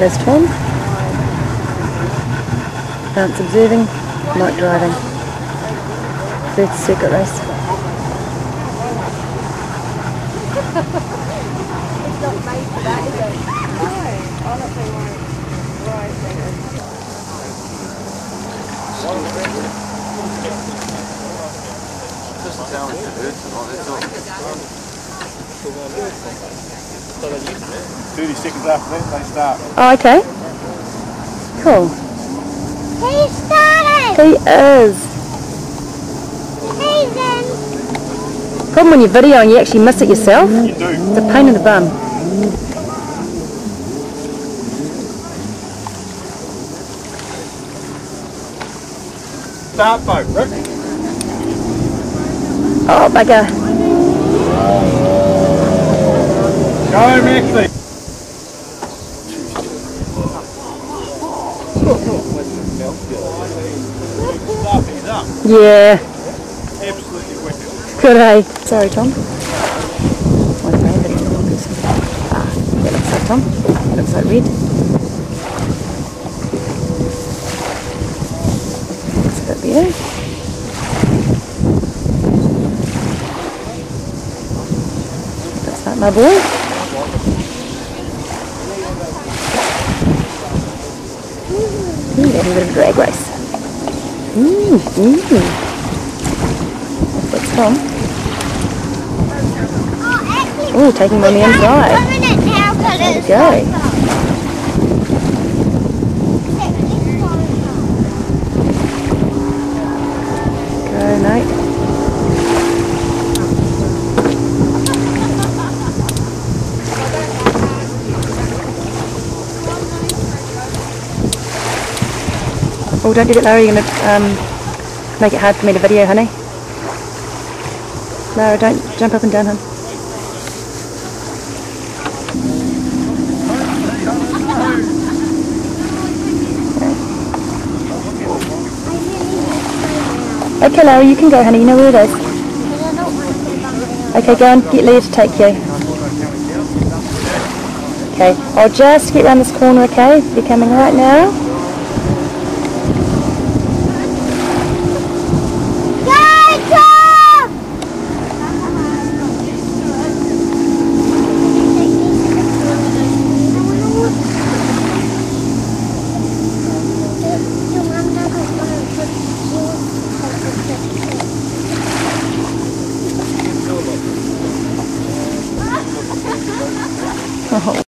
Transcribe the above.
There's Tom. Bounce observing, Mike driving. First circuit race. It's not made for that, is it? No. I'll not be right. Doesn't sound like it hurts a lot, that's all. 30 seconds after that, they start. Oh, okay. Cool. He started! He is. He's in! Problem when you're videoing, you actually miss it yourself. You do. It's a pain in the bum. Start boat, Rick. Oh, bugger. Go, Maxie. He's up. Yeah. Absolutely wicked. Good, eh? Sorry, Tom. One way, but it's a long person. Ah, that looks like Tom. That looks like red. Looks a bit better. Looks like my boy. Ooh, having a bit of a drag race. That's Tom. Oh, taking him on the inside. There we go. Go, mate. Oh, don't do that, Larry. You're going to make it hard for me to video, honey. No, don't jump up and down, hon. Okay, Larry, you can go, honey. You know where it is. Okay, go and get Leah to take you. Okay, I'll just get round this corner, okay? You're coming right now. Oh.